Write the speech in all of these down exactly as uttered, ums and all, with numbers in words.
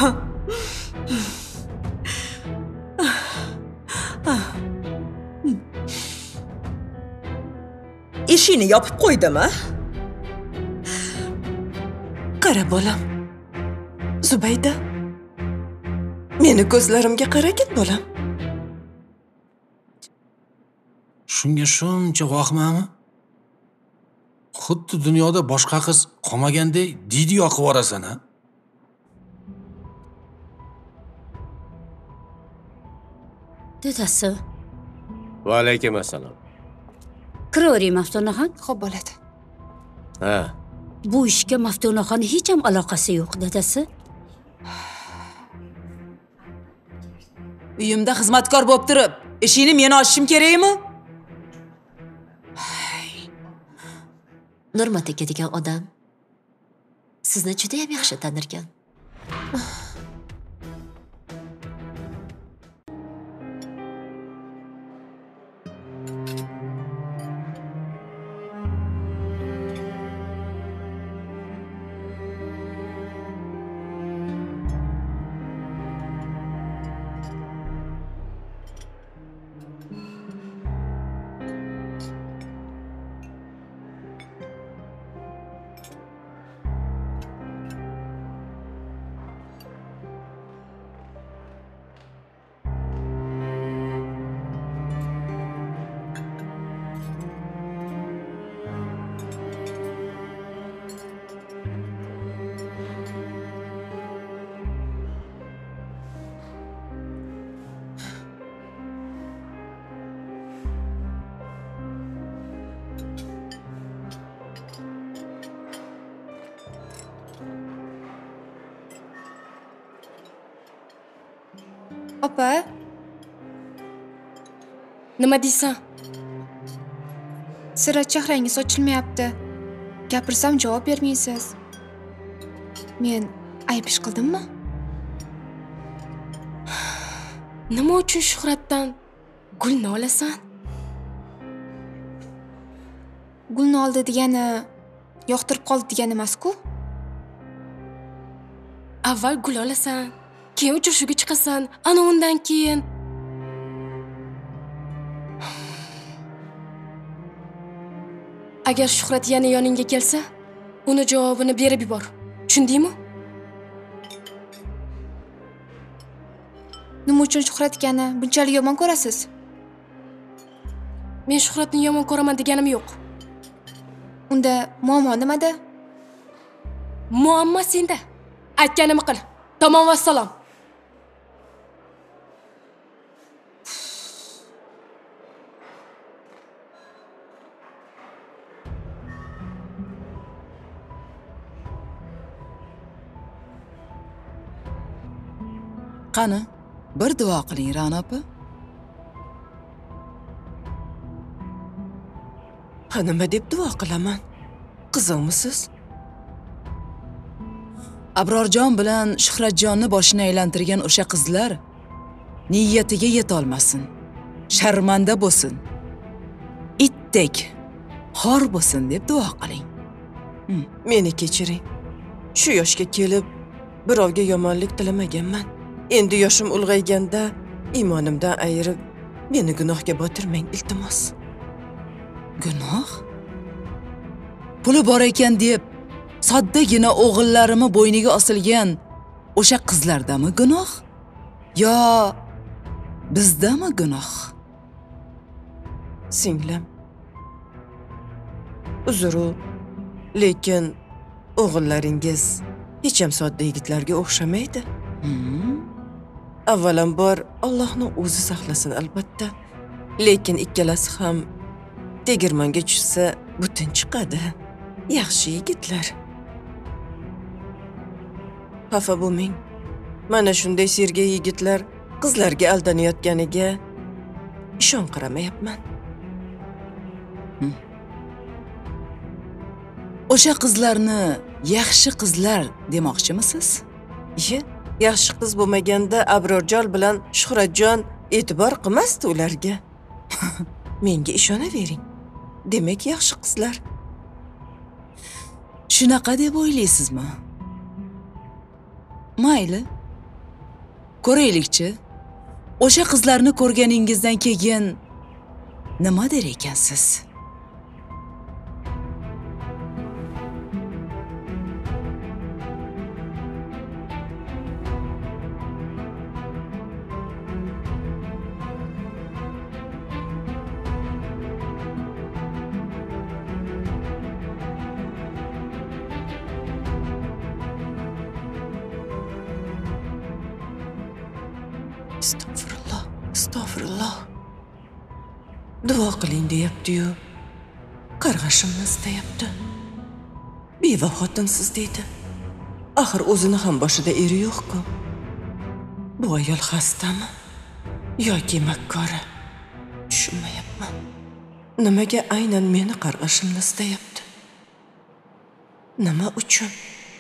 Eshikni yopib qo'ydimi? Qara bolam. Zubayda. Meni ko'zlarimga qaragin bolam. Shunga shuncha vaqtmi? Xuddi dunyoda boshqa qiz qolmagandek didi yoqib orasan, ha? Dadasi. Va alaykum assalom. Kiravering Maftunaxon. Xo'p bo'ladi. Ha. Bu ishga Maftunaxon hech ham aloqasi yo'q, dadasi. Uyimda xizmatkor bo'lib turib, ishini men ochishim kerakmi? Nurmat aka degan odam sizni juda ham yaxshi tanirkan. Opa. Nima deysan? Sira chehrangiz ochilmayapti. Gapirsam javob bermaysiz. Men ayb ish qildimmi? Nima uchun Shuhratdan gulni olasan? Gulni oldi degani yoqtirib qoldi degani emas-ku? Avval gul olasan, keyin uchrashuvga chiqasan, ana undan keyin agar Shuhrat yana yoningga kelsa, uni javobini berib yubor. Tushundingmi? Nima uchun Shuhratgani bunchalik yomon ko'rasiz? Men Shuhratni yomon ko'raman deganim yo'q. Unda muammo nimada? Muammo senda. Aytganimni qil. Tamom va salom. Qani, bir duo qiling, Ra'no opa. Ha, nima deb duo qilaman? Qizimisiz? Abrorjon bilan Shuhratjonni boshini aylantirgan o'sha qizlar niyatiga yeta olmasin. Sharmanda bo'lsin. Itdek xor bo'lsin deb duo qiling. Meni kechiring. Shu yoshga kelib birovga yomonlik tilamaganman. Endi yoshim ulg'ayganda iymonimdan ayirib, meni gunohga botirmang, iltimos. Gunoh? Puli bor ekan deb soddagina o'g'illarimi bo'yniga osilgan o'sha qizlardami gunoh? Yo bizdami gunoh? Singlim. Uzr-u, lekin o'g'illaringiz hech ham sodda yigitlarga o'xshamaydi. Hmm. Avvalambor Allohning o'zi saqlasin albatta. Lekin ikkalasi ham tegirmonga tushsa butun chiqadi. Yaxshi yigitlar. Xafa bo'lmang. Mana shunday sergay yigitlar qizlarga aldanayotganiga ishonqiramayapman. Hmm. O'sha qizlarni yaxshi qizlar demoqchimisiz? Ye, yaxshi qiz bo'lmaganda Abrorjon bilan Shuhratjon e'tibor qilmasdi ularga. Menga ishonavering. Demak, yaxshi qizlar. Shunaqa deb o'ylaysizmi? Mayli, Ko'raylikchi. O'sha qizlarni ko'rganingizdan keyin nima der ekansiz? Estağfurullah, estağfurullah. Duo qiling deyapti-yu. Qarg'ashimni istayapti. Beva xotinsiz deydi. Axir o'zini ham boshida eri yo'q-ku. Bu ayol xastami yoki makkora? Tushunmayapman. Nimaga aynan meni qarg'ashimni istayapti? Nima uchun?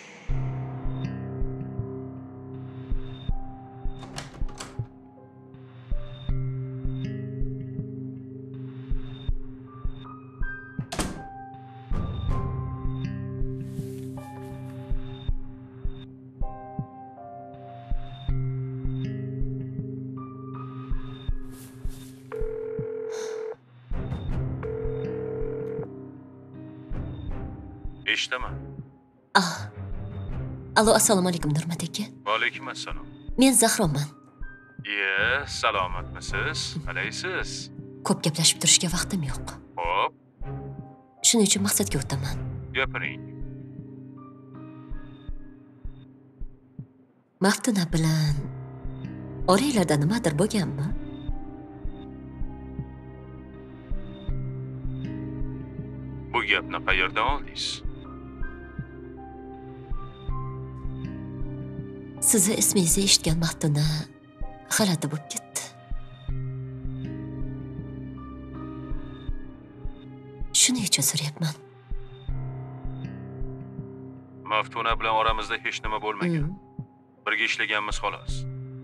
Eshitaman. Ah. Alo, assalomu alaykum Nurmat aka. Va alaykum assalom. Men Zahroman. Iye, salomatmisiz? Qalaysiz? Ko'p gaplashib turishga vaqtim yo'q. Xo'p, Shuning uchun maqsadga o'taman. gapiring. Maftuna bilan oranglarda nimadir bo'lganmi? Bu gapni qayerdan oldingiz? Sizni ismingizni eshitgan Maftuna g'alati bo'lib ketdi. Shuning uchun so'rayapman. Maftuna bilan oramizda hech nima bo'lmagan. Mm. Birga ishlaganmiz xolos.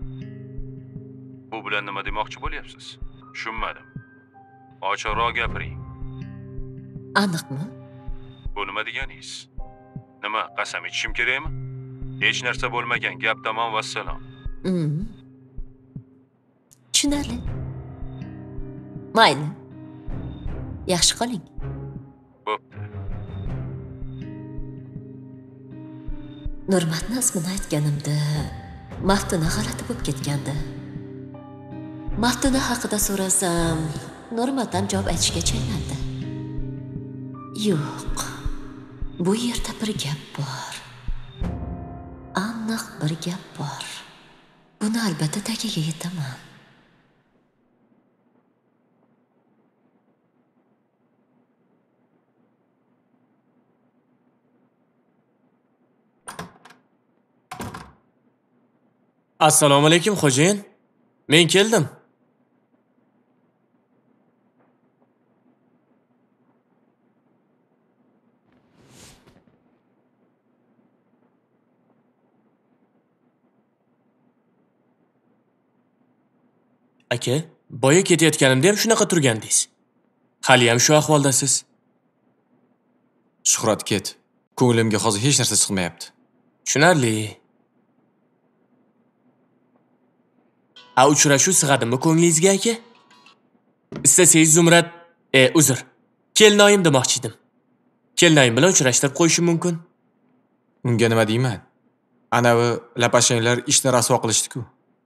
Bu bilan nima demoqchi bo'lyapsiz? Tushunmadim. Ochiqroq gapiring. Aniqmi? Bu nima deganingiz? Nima, qasam ichishim kerakmi? Hech narsa bo'lmagan, gap tamom vassalom. Mm. Tushunarli. Mayli. Yaxshi qoling. Bo'pti. Nurmatni ismini aytganimda Maftuna g'alati bo'lib ketgandi. Maftuna haqida so'rasam, Nurmat ham javob aytishga chaynaldi. Yo'q. Bu yerda bir gap bor. Aniq bir gap bor. Buni albatta tagiga yetaman. Assalomu alaykum xo'jayin. Men keldim. Aka, boya ketayotganimda ham shunaqa turgandingiz. Hali ham shu ahvoldasiz. Shuhrat ket. Ko'nglimga hozir hech narsa chiqmayapti. Tushunarli. A uchrashuv sig'adimi ko'nglingizga aka? Istasangiz Zumrat, e, uzr. Kelinoyim demoqchi edim. Kelinoyim bilan uchrashtirib qo'yishim mumkin. Unga nima deyman? Anavi lapashanglar ishni rasvo qilishdi-ku.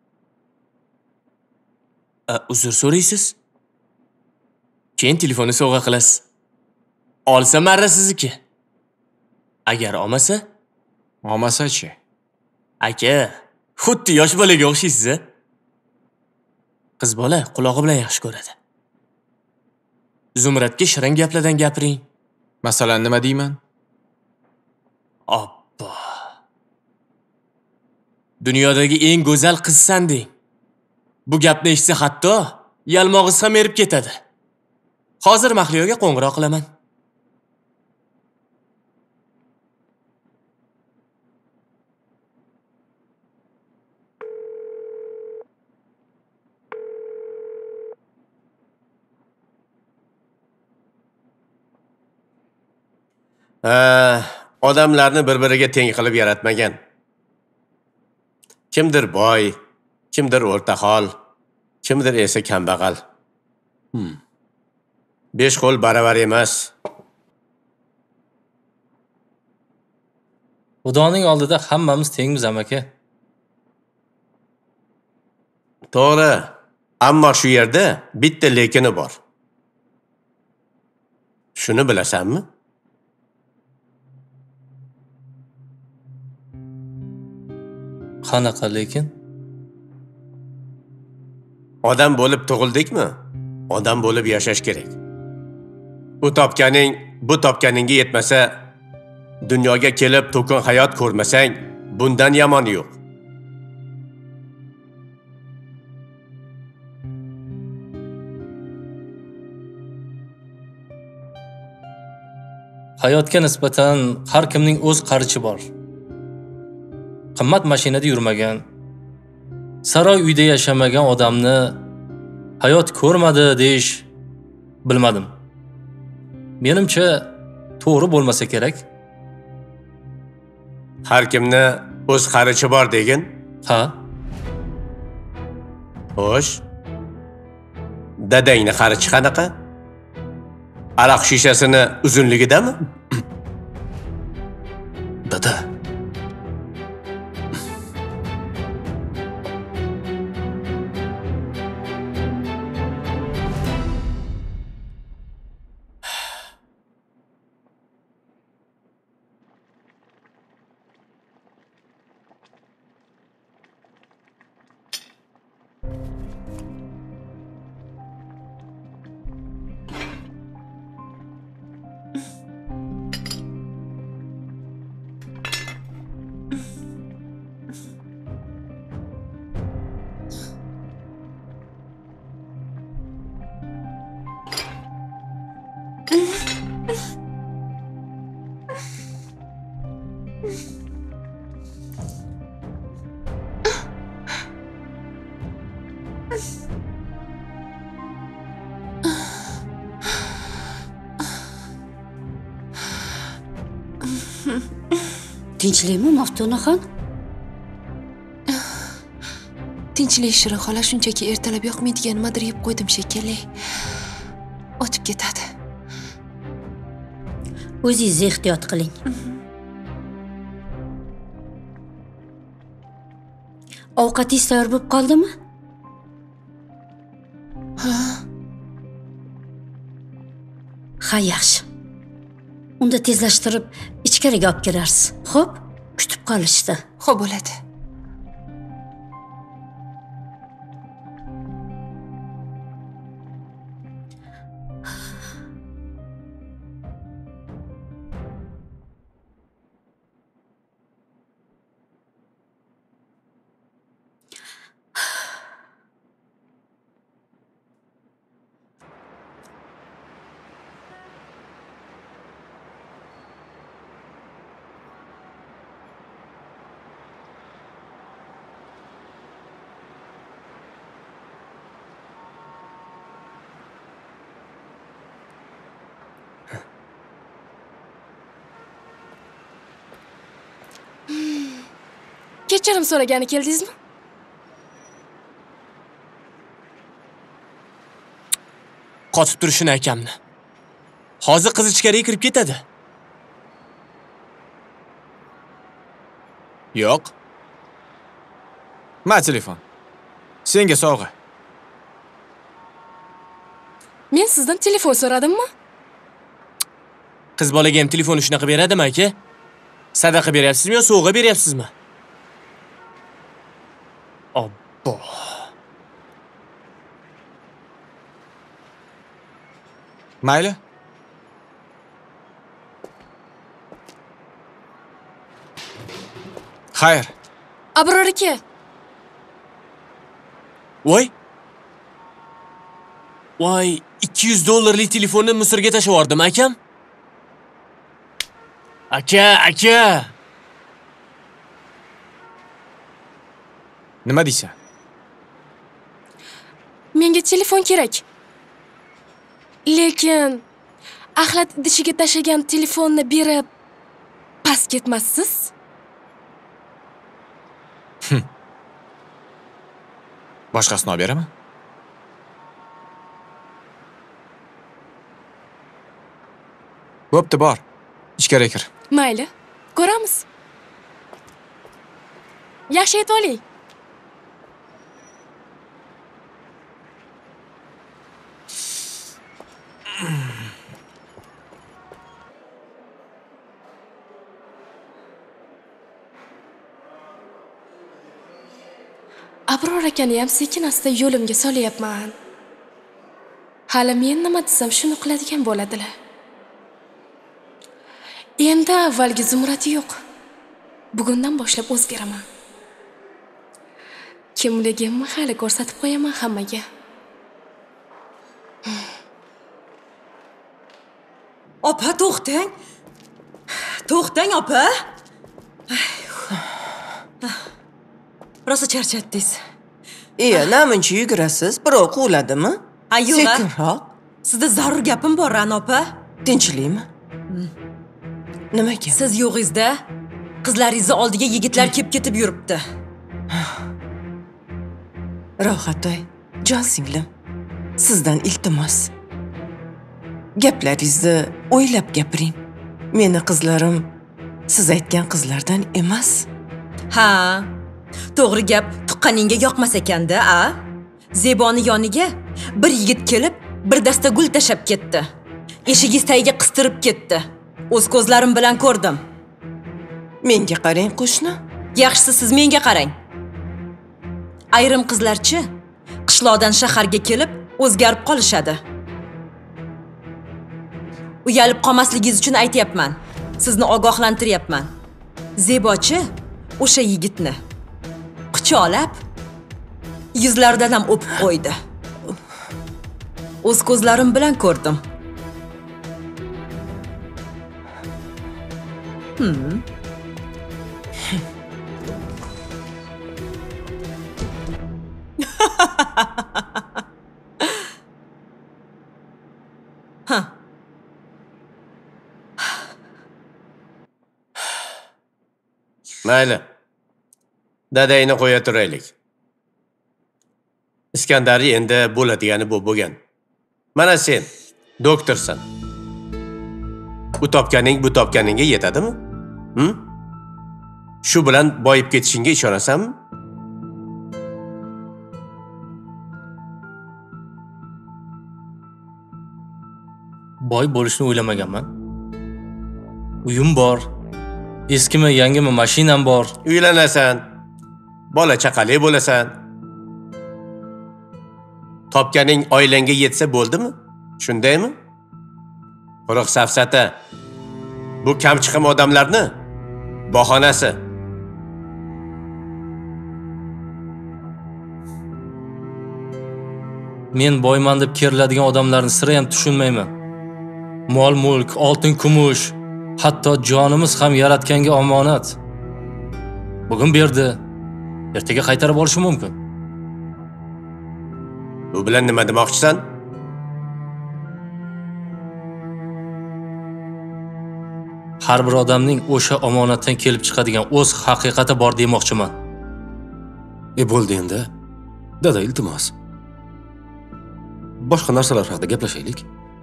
A, uzr so'raysiz? Keyin telefonni sovg'a qilasiz. Olsa marra sizniki. Agar olmasa, Olmasa-chi? aka, xuddi yosh bolaga o'xshaysiz-a? Qiz bola qulog'i bilan yaxshi ko'radi. Zumratga shirin gaplardan gapiring. Masalan, nima deyman? Oppo. Dunyodagi eng go'zal qizsan deng. Bu gapni eshitsa hatto yalmog'iz ham erib ketadi. Hozir Mahliyoga qo'ng'iroq qilaman. Ha, odamlarni bir-biriga teng qilib yaratmagan. Kimdir boy, kimdir o'rtahol, kimdir esa kambag'al. Besh qo'l baravar emas. Xudoning oldida hammamiz tengmiz amaki. To'g'ri, ammo shu yerda bitta lekini bor. Shuni bilasanmi? Qanaqa lekin? Odam bo'lib tug'ildikmi? Odam bo'lib yashash kerak. U topganing, bu topganingga yetmasa, dunyoga kelib to'kin hayot ko'rmasang, bundan yomoni yo'q. Hayotga nisbatan har kimning o'z qarichi bor. Qimmat mashinada yurmagan, saroy uyda yashamagan odamni hayot ko'rmadi deyish bilmadim. Menimcha to'g'ri bo'lmasa kerak. Har kimni o'z qarichi bor degin. Ha? Xo'sh. Dadangni qarichi qanaqa? Aroq shishasini uzunligidami? Dada. Tinchlikmi, Maftunaxon? Tinchlik Shirin xola, shunchaki ertalab yoqmaydigan nimadir yeb qo'ydim shekilli. O'tib ketadi. O'zingiz ehtiyot qiling. Ovqatingiz tayyor bo'lib qoldimi? Ha. Ha, yaxshi. Unda tezlashtirib ichkariga olib kirarsiz. Xo'p, kutib qolishdi. Xo'p bo'ladi. Kechirim so'ragani keldingizmi? Qotib turishini akamni. Hozir qiz ichkariga kirib ketadi. Yo'q. Ma telefon. Senga sovg'a. Men sizdan telefon so'radimmi? Qiz bolaga ham telefonni shunaqa beradimi aka? Sadaqa beryapsizmi yo sovg'a beryapsizmi? Obbo. Mayli. Xayr. Abror aka. Voy. Voy, ikki yuz dollarlik telefonni Misrga tashlab yubordim akam. Aka, aka. Nima deysan? Menga telefon kerak. Lekin axlat idishiga tashlagan telefonni berib past ketmassiz? Boshqasini olib beraman. Bo'pti, bor. Ichkariga kir. Mayli, ko'ramiz. Yaxshi yetib oling. Abror akani ham sekin-asta yo'limga solyapman. Hali men nima desam shuni qiladigan bo'ladilar. Endi avvalgi Zumrati yo'q. Bugundan boshlab o'zgaraman. Kimligimni hali ko'rsatib qo'yaman hammaga. Opa, to'xtang. To'xtang, opa. Rosa charchatdingiz. Iya, namuncha yugurasiz? Birov quvladimi? Ayo'la. Sekinroq. Sizda zarur gapim bor, Ra'no opa. Tinchlikmi? Nima gap? Siz yo'g'ingizda qizlaringizni oldiga yigitlar kelib ketib yuribdi. Rohatay, jon singlim. Sizdan iltimos. Gaplaringizni o'ylab gapiring. Meni qizlarim siz aytgan qizlardan emas. Ha. To'g'ri gap tuqqaningga yoqmas ekanda, a? Zeboni yoniga bir yigit kelib, bir dasta gul tashab ketdi. Eshigingiz tagiga qistirib ketdi. O'z ko'zlarim bilan ko'rdim. Menga qarang, qo'shni. Yaxshisi siz menga qarang. Ayrim qizlarchi qishloqdan shaharga kelib o'zgarib qolishadi. Uyalib qolmasligingiz uchun aytayapman. Sizni ogohlantiryapman. Zebochi o'sha yigitni quchoqlab yuzlaridan ham o'pib qo'ydi. O'z ko'zlarim bilan ko'rdim. Hmm. Ha. Mayli. Dadayni qo'ya turaylik. Iskandari endi bo'ladigani bu bo'lgan. Mana sen doktorsan. Bu topganing bu topganingga yetadimi? Hm? Shu bilan boyib ketishingga ishonasanmi? Boy bo'lishni o'ylamaganman. Uyim bor. Eskimi, yangimi mashinam bor. Uylanasan. Bola chaqali bo'lasan. Topganing oilangga yetsa bo'ldimi? Shundaymi? Quruq safsata. Bu kamchiqim odamlarni bahonasi. Men boyman deb keriladigan odamlarni sira ham tushunmayman. Mol mulk, oltin kumush, hatto jonimiz ham yaratganga omonat. Bugun berdi, ertaga qaytarib olishi mumkin. Bu bilan nima demoqchisan? Har bir odamning o'sha omonatdan kelib chiqadigan o'z haqiqati bor demoqchiman. E bo'ldi endi. Dada, iltimos. Boshqa narsalar haqida gaplashaylik.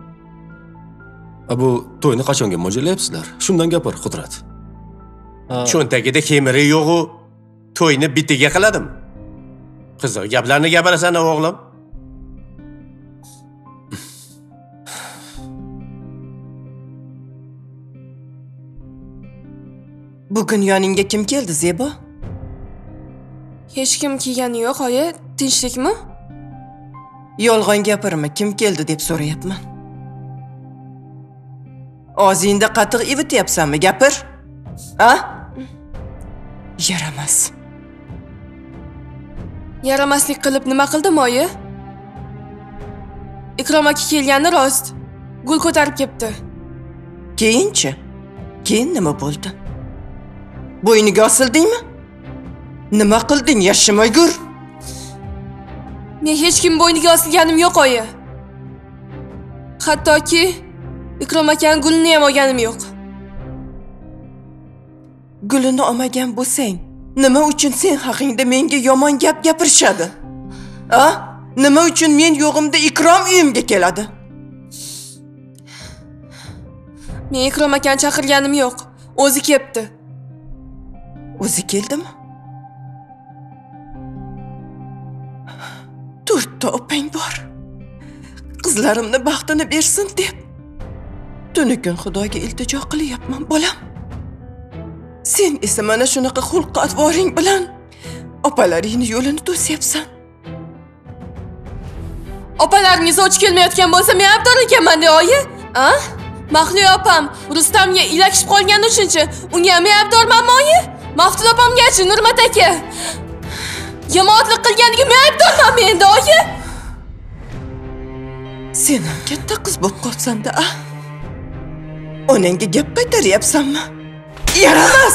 Bu to'yni qachonga mo'ljallayapsizlar? Shundan gapir, Qudrat. Cho'ntagida kemiri yo'q-u, to'yni bitiga qiladimi? Qiziq gaplarni gapirasan, o'g'lim. Bugun yoningga kim keldi, Zebo? Hech kim kelgani yo'q, oyi. Tinchlikmi? Yolg'on gapirma, kim keldi deb so'rayapman. Og'zingda qatiq ivityapsanmi? Gapir. Ha? Yaramas. Yaramaslik qilib nima qildim, oyi? Ikrom aka kelgani rost. Gul ko'tarib ketdi. Keyinchi? Keyin nima bo'ldi? Bo'yniga osildingmi? Nima qilding, yashamaygur? Men hech kim bo'yniga osilganim yo'q, oyi. Hattoki Ikrom akaning gulini ham olganim yo'q. Gulini olmagan bo'lsang, nima uchun sen haqingda menga yomon gap gapirishadi? A? Nima uchun men yo'g'imda Ikrom uyimga keladi? Men Ikrom akani chaqirganim yo'q. O'zi kelibdi. O'zi keldimi? To'rtta opang bor. Qizlarimni baxtini bersin deb. Tuni kun Xudoga iltijo qilyapman, bolam. Sen esa mana shunaqa xulq-atvoring bilan opalaringni yo'lini to'syapsan. Opalaringiz och kelmayotgan bo'lsa, men aybdor ekanman-da, oyi? A? Mahliyo opam Rustamga ilakishib qolgani uchunchi, unga men aybdormanmi, oyi? Maftun opamgachi, Nurmat aka. Yomonlik qilganiga men aybdormanmi endi, oyi? Sen ham katta qiz bo'lib qolsan-da, a? Onangga gap qaytaryapsanmi? Yaramas!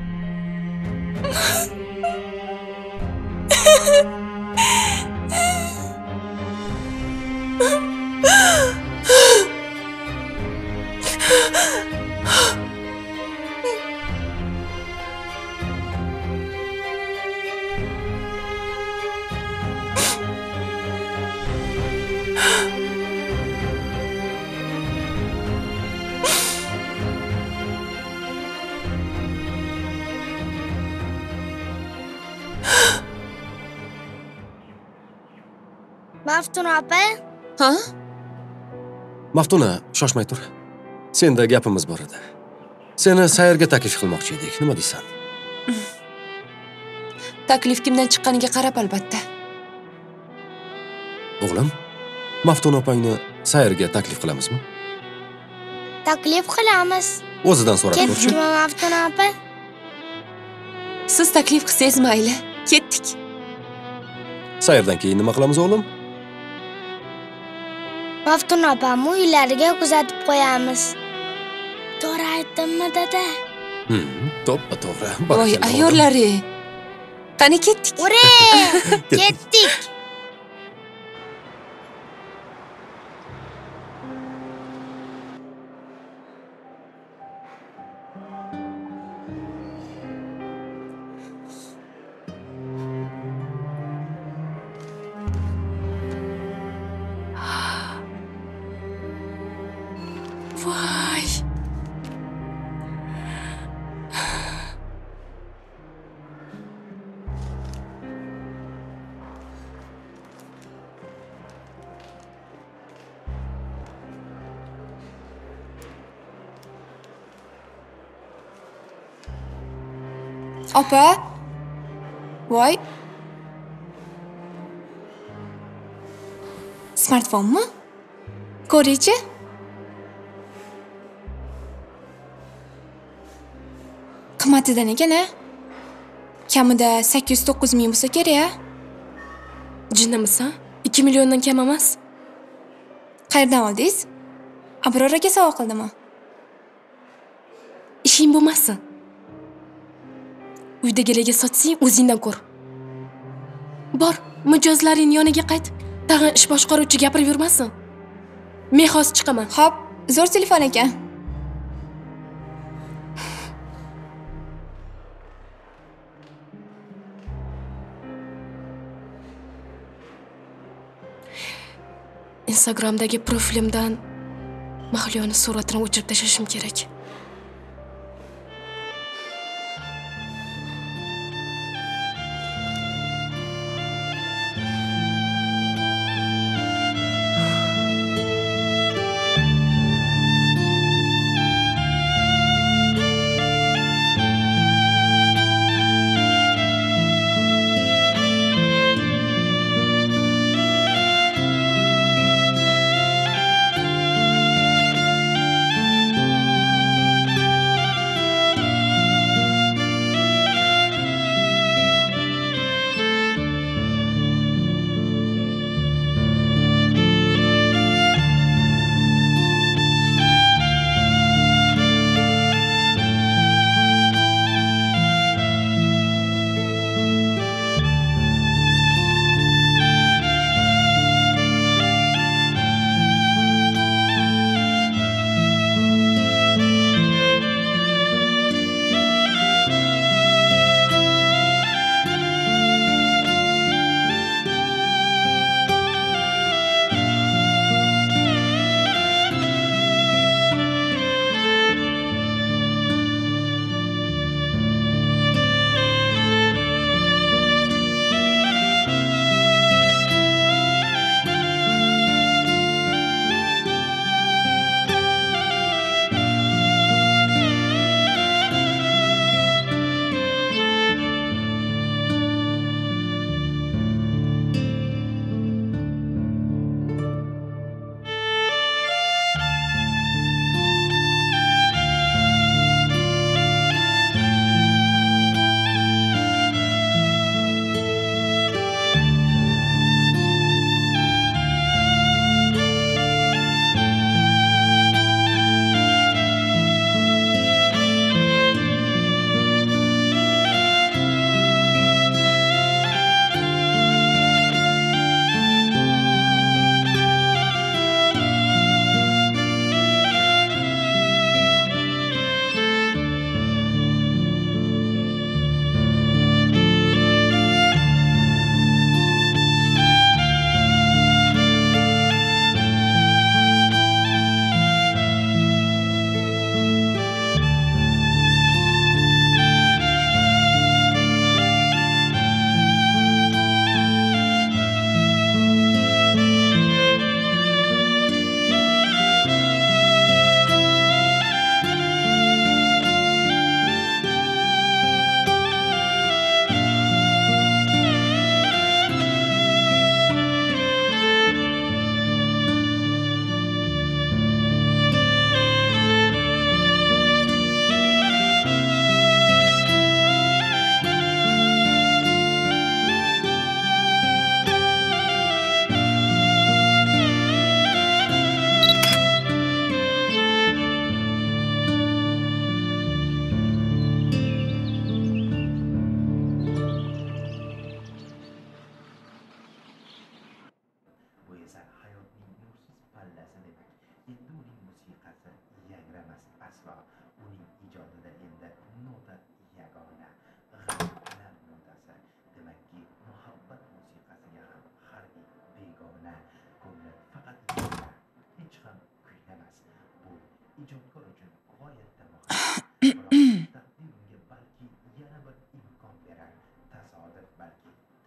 Maftuna opa? Ha? Maftuna, shoshmay tur. Senda gapimiz bor edi. Seni sayrga taklif qilmoqchi edik. Nima deysan? Taklif kimdan chiqqaniga qarab albatta. O'g'lim, Maftuna opangni sayrga taklif qilamizmi? Taklif qilamiz. O'zidan so'rab ko'rchi. Ketdikmi Maftuna opa? Siz taklif qilsangiz mayli. Ketdik. Sayrdan keyin nima qilamiz, o'g'lim? Maftuna opam uylariga kuzatib qo'yamiz. To'g'ri aytdimmi, dada? Hmm, to'ppa to'g'ri. Voy, ayyorlari. Qani ketdik. Ure! Ketdik. Voy. Opa. Voy. Smartfonmi? Ko'ring-chi. Qimatidan ekan-a? Kamida sakkiz yuz to'qqiz ming bo'lsa kerak-a? Jinnimisan? ikki milliondan kam emas. Qayerdan oldingiz? Abror aka sovg'a qildimi? Ishing bo'lmasin. Uydagilarga sotsang, o'zingdan ko'r. Bor, mijozlaring yoniga qayt. Tag'in ish boshqaruvchi gapirib yurmasin. Men hozir chiqaman. Xo'p, zo'r telefon ekan. Instagramdagi profilimdan Mahliyoni suratini o'chirib tashlashim kerak.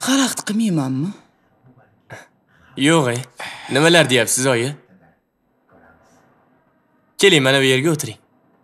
Xalaqit qilmaymanmi? Yo'q, ey. Nimalar deyapsiz, oyi? Keling, mana bu yerga o'tiring.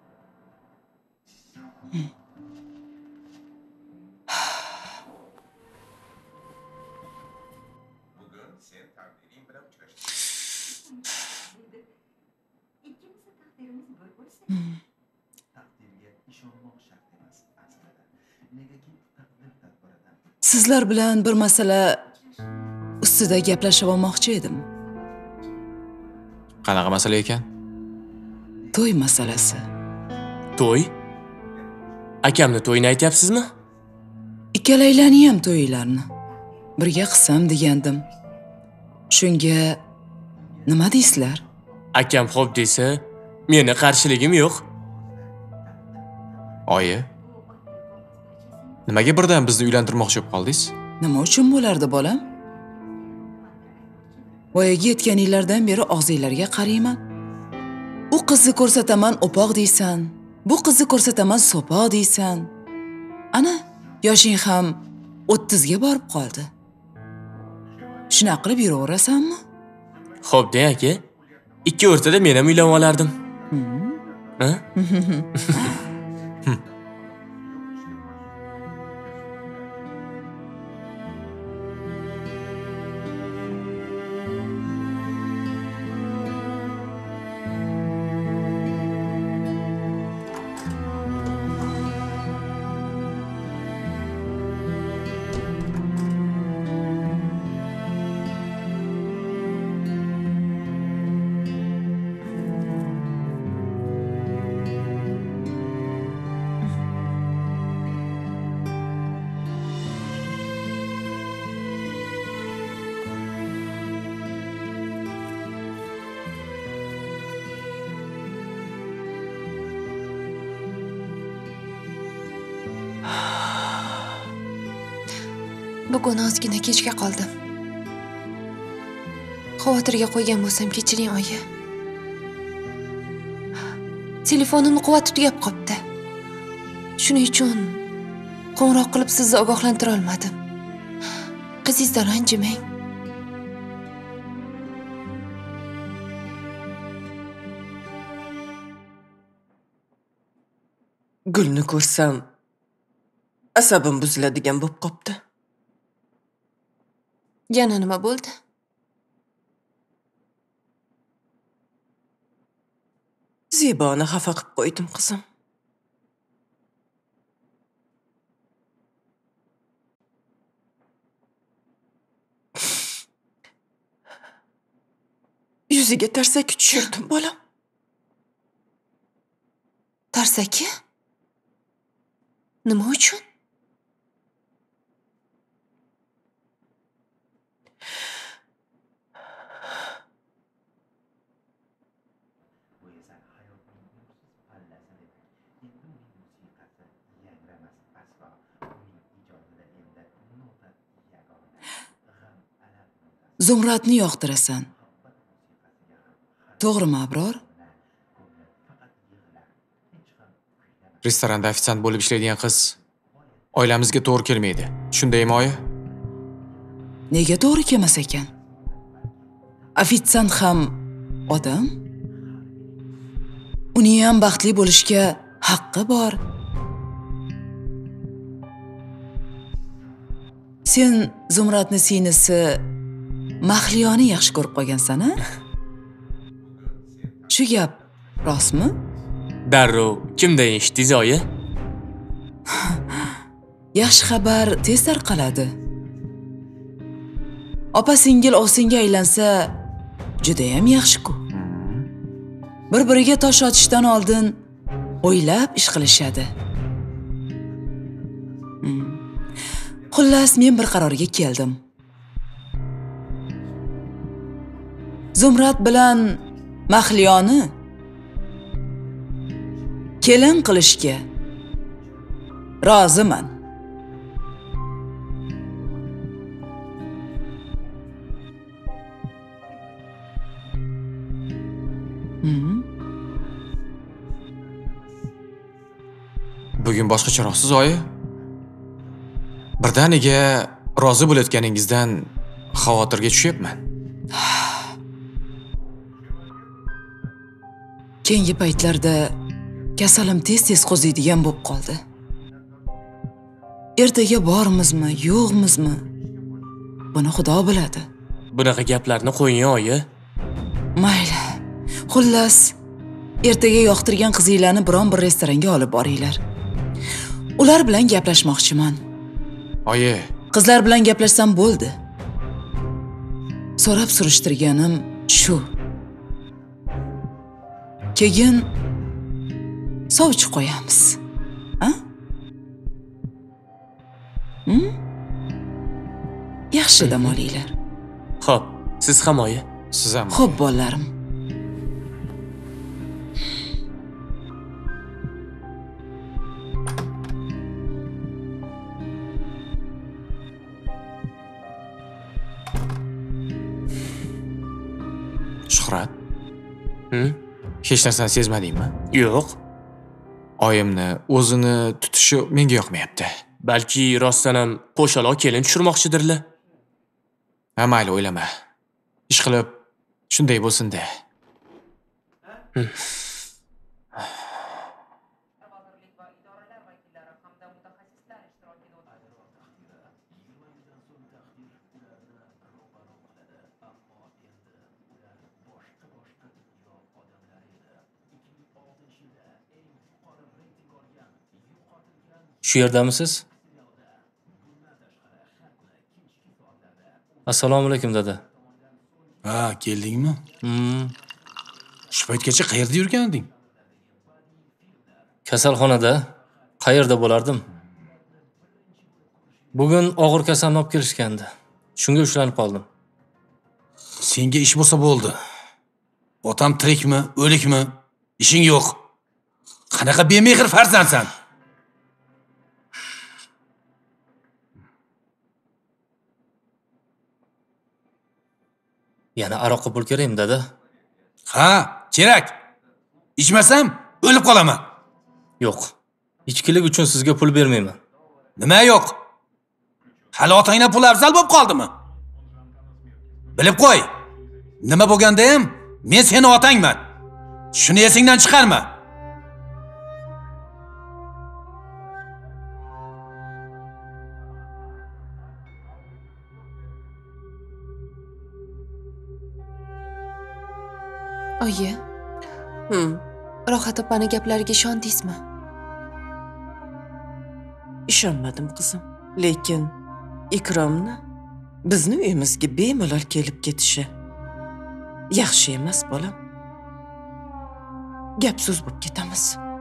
Sizlar bilan bir masala ustida gaplashib olmoqchi edim. Qanaqa masala ekan? To'y masalasi. To'y? Akamni to'yini aytyapsizmi? Ikkalaylarni ham to'ylarni birga qilsam degandim. Shunga nima deysizlar? Akam xo'p desa, meni qarshiligim yo'q. Oyi. Nimaga birdan bizni uylantirmoqchi bo'lib qoldingiz? Nima uchun bo'lardi, bolam? Voyaga yetganinglardan beri og'zinglarga qarayman. U qizni ko'rsataman o'poq deysan, bu qizni ko'rsataman so'poq deysan. Ana, yoshing ham o'ttizga borib qoldi. Shunaqa qilib yuraverasanmi? Xo'p de aka, ikki o'rtada men ham uylanib olardim. Ha? Bugun ozgina kechga qoldim. Xavotirga qo'ygan bo'lsam kechiring, oyi. Telefonimni quvvati tugab qopti. Shuning uchun qo'ng'iroq qilib sizni ogohlantira olmadim. Qizingizdan ranjimang. Gulni ko'rsam asabim buziladigan bo'lib qopti. Yana nima bo'ldi? Zeboni xafa qilib qo'ydim, qizim. Yuziga tarsaki tushirdim, bolam. Tarsaki? Nima uchun? Zumradni yoqtirasan. To'g'rimi, Abror? Restoranda ofitsiant bo'lib ishlaydigan qiz oilamizga to'g'ri kelmaydi. Shundaymi, oyi? Nega to'g'ri kelmas ekan? Ofitsiant ham odam. Uning ham baxtli bo'lishga haqqi bor. Sen Zumradni sinisi Mahliyoni yaxshi ko'rib qolgansan-a? Shu gap rostmi? Darrov kimdan eshitdingiz, oyi? Yaxshi xabar tez tarqaladi. Opa-singil ovsinga aylansa juda ham yaxshi-ku. Bir-biriga tosh otishdan oldin o'ylab ish qilishadi. Xullas, men bir qarorga keldim. Zumrad bilan Mahliyoni kelin qilishga roziman. Bugun boshqacharoqsiz, oyi. Birdaniga rozi bo'layotganingizdan xavotirga tushyapman. Keyingi paytlarda kasalim tez-tez qo'ziydigan bo'lib qoldi. Ertaga bormizmi, yo'qmizmi? Buni Xudo biladi. Bunaqa gaplarni qo'ying, oyi. Mayli. Xullas, ertaga yoqtirgan qizinglarni biron bir restoranga olib boringlar. Ular bilan gaplashmoqchiman. Oyi, qizlar bilan gaplashsam bo'ldi. So'rab surishtirganim shu. Keyin sovchi qo'yamiz. Ha? Hm? Yaxshi dam olinglar. Xo'p, siz ham oyi. Siz ham. Xo'p, bolalarim. Shuhrat, Hm? hech narsani sezmadingmi? Yo'q. Oyimni o'zini tutishi menga yoqmayapti. Balki rostdan ham qo'shaloq kelin tushirmoqchidirlar. Ha, mayli, o'ylama. Ish qilib shunday bo'lsin-da. Shu yerdamisiz? Assalomu alaykum dada. Ha, keldingmi? Hmm. Shu paytgacha qayerda yurganding? Kasalxonada. Qayerda bo'lardim? Bugun og'ir kasalni olib kelishgandi. Shunga ushlanib qoldim. Senga ish bo'lsa bo'ldi. Otam tirikmi, o'likmi? Ishing yo'q. Qanaqa bemehr farzandsan? Yana aroqqa pul kerakmi, dada? Ha, kerak. Ichmasam o'lib qolaman. Yo'q. Ichkilik uchun sizga pul bermayman. Nima yo'q? Hali otangdan pul afzal bo'lib qoldimi? Bilib qo'y. Nima bo'lganda ham men seni otangman. Shuni esingdan chiqarma. Oyi. Hm. Rohat opani gaplariga ishondingizmi? Ishonmadim qizim. Lekin Ikromni bizni uyimizga bemalol kelib ketishi yaxshi emas, bolam. Gap so'z bo'lib ketamiz.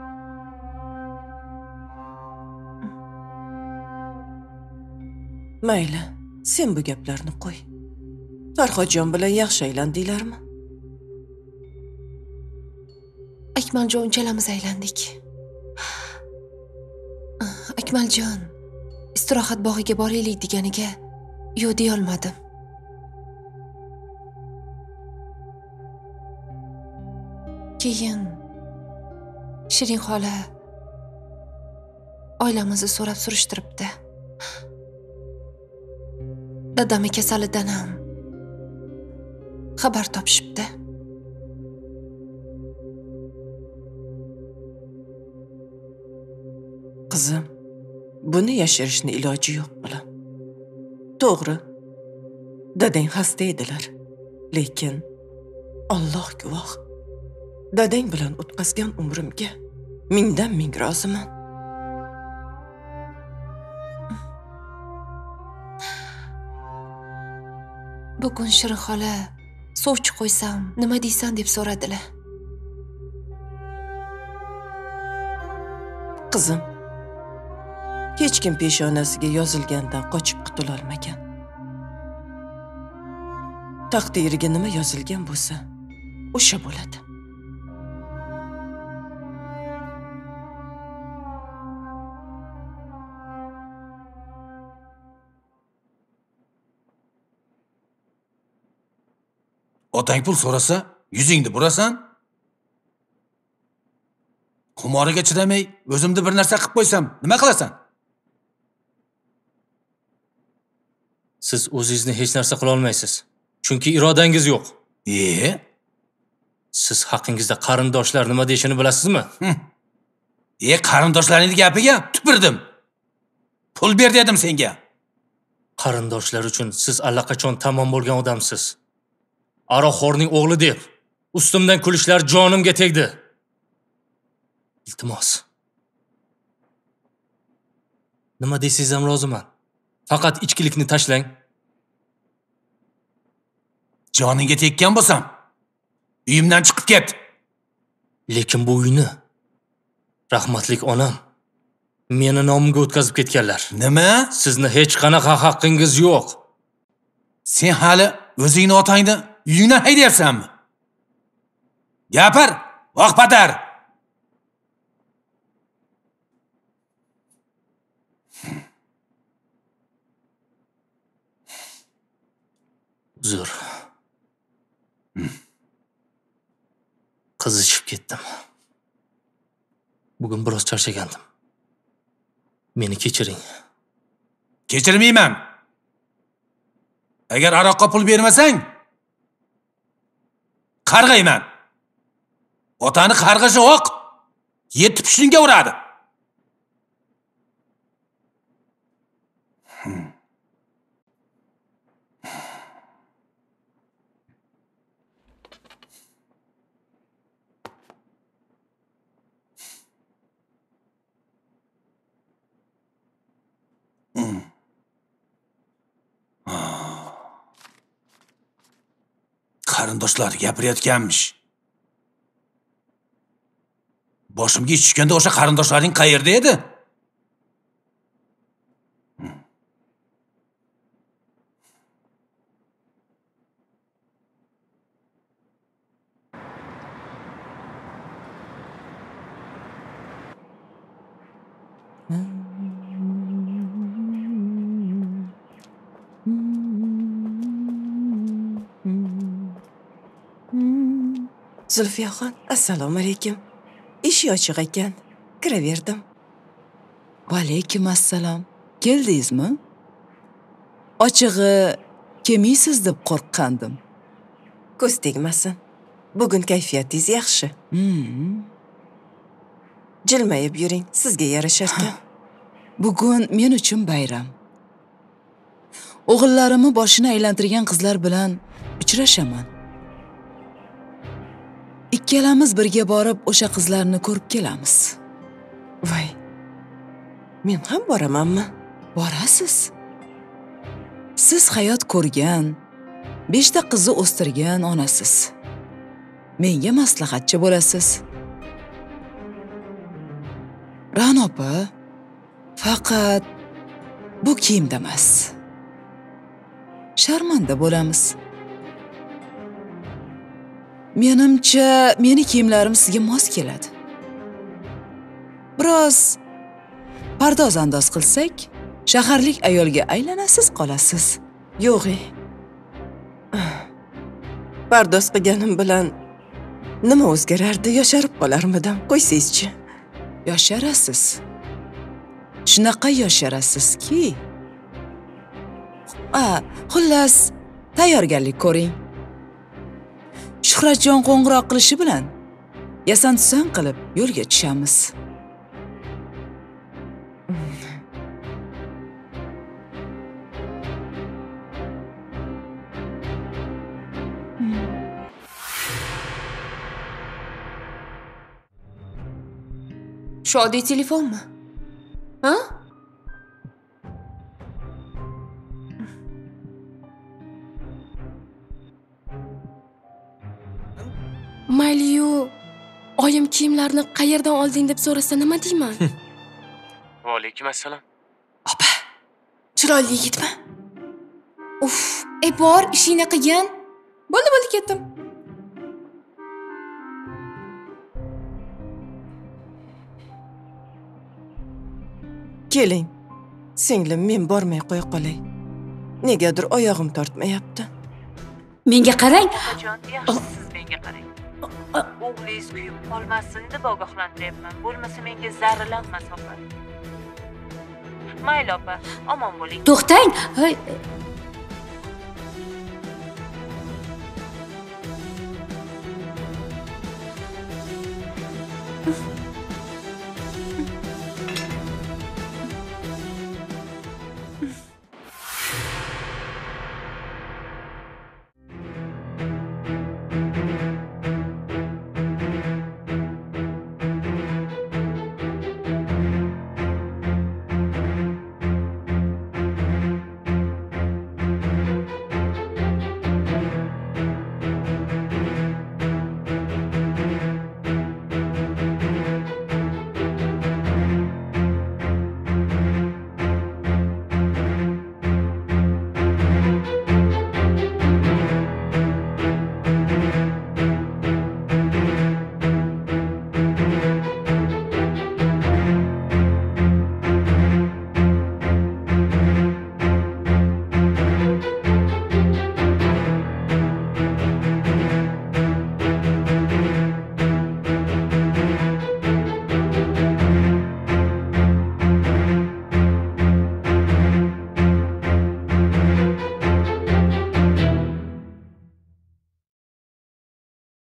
Mayli, sen bu gaplarni qo'y. Farhodjon bilan yaxshi aylandinglarmi? Akmaljon unchalamiz aylandik. Akmaljon, istirohat bog'iga boraylik deganiga yo'q deya olmadim. Keyin Shirin xola oilamizni so'rab surishtiribdi. Dadami kasalidan ham xabar topishibdi. Qizim, buni yashirishni iloji yo'q, bolam. To'g'ri, dadang xasta edilar. Lekin Alloh guvoh, dadang bilan o'tkazgan umrimga mingdan ming roziman. Bugun Shirin xola sovchi qo'ysam, nima deysan deb so'radilar. Qizim, hech kim peshonasiga yozilgandan qochib qutula olmagan. Taqdiriga nima yozilgan bo'lsa, o'sha bo'ladi. Otang pul so'rasa, yuzingni burasan. Qumoriga chidamay, o'zimni bir narsa qilib qo'ysam, nima qilasan? Siz o'zingizni hech narsa qila olmaysiz. Chunki irodangiz yo'q. E? Siz haqingizda qarindoshlar nima deyishini bilasizmi? E, qarindoshlaring gapiga tupurdim. Pul ber dedim senga. Qarindoshlar uchun siz allaqachon tamom bo'lgan odamsiz. Aroxo'rning o'g'li deb ustimdan kulishlar jonimga tegdi. Iltimos. Nima deysiz ham roziman. Faqat ichkilikni tashlang. Joningga tekkan bo'lsam, uyimdan chiqib ket. Lekin bu uyni rahmatlik onam meni nomimga o'tkazib ketganlar. Nima? Sizni hech qanaqa haqqingiz yo'q. Sen hali o'zingni otangni uyingdan haydayapsanmi? Gapir, vaqt patar. Uzr. Qizishib ketdim. Bugun biroz charchagandim. Meni kechiring. Kechirmayman. Agar aroqqa pul bermasang, qarg'ayman. Otani qarg'ishi o'q yetti pushtinga uradi. Qarindoshlar gapirayotganmish. Boshimga ish tushganda o'sha qarindoshlaring qayerda edi? Zulfiyaxon, assalomu alaykum. Eshik ochiq ekan. Kiraverdim. Va alaykum assalom. Keldingizmi? Ochig'i, kelmaysiz deb qo'rqqandim. Ko'z tegmasin. Bugun kayfiyatingiz yaxshi. Hmm. Jilmayib yuring, sizga yarasharkan. Bugun men uchun bayram. O'g'illarimni boshini aylantirgan qizlar bilan uchrashaman. Ikkalamiz birga borib o'sha qizlarni ko'rib kelamiz. Voy. Men ham boramanmi? Borasiz. Siz hayot ko'rgan, beshta qizni o'stirgan onasiz. Menga maslahatchi bo'lasiz. Ra'no opa, faqat bu kiyimda emas. Sharmanda bo'lamiz. Menimcha, meni kiyimlarim sizga mos keladi. Biroz pardoz andoz qilsak, shaharlik ayolga aylanasiz qolasiz. Yo'q-e. Pardoz qilganim bilan nima o'zgarardi? Yosharib qolarmidim? Qo'ysangizchi. Yosharasiz. Shunaqa yosharasizki. A, xullas, tayyorgarlik ko'ring. Shuhratjon qo'ng'iroq qilishi bilan yasan-tusan qilib yo'lga tushamiz. Shu oddiy telefonmi? Ha? Mayli-yu, oyim kiyimlarni qayerdan olding deb so'rasa nima deyman? Va alaykum assalom. Opa, chiroyli yigitmi? Uf, ey bor, ishingni qilgin. Bo'ldi, bo'ldi, ketdim. Keling. Singlim, men bormay qo'ya qolay. Negadir oyog'im tortmayapti. Menga qarang. Siz menga qarang. O'g'lingiz kuyib qolmasin deb ogohlantiryapman. Bo'lmasa menga zarralanmas opa. Mayli opa, omon bo'ling. To'xtang.